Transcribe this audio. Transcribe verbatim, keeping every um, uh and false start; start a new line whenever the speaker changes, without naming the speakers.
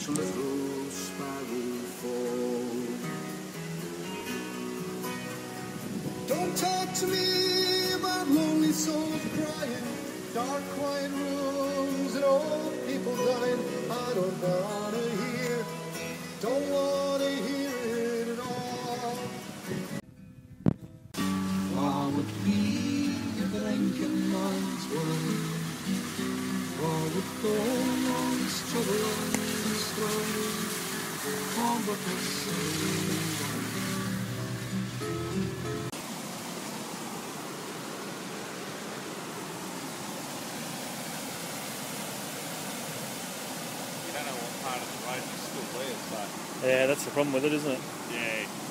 each little sparrow fall. Don't talk to me about lonely souls crying, dark quiet rooms and old people dying. I don't wanna hear, don't wanna hear it at all. What would be if Lincoln minds were? What would go on this trouble on this road? All but the same.
You don't know what part of the road you still live, but
Yeah, that's the problem with it, isn't it?
yeah.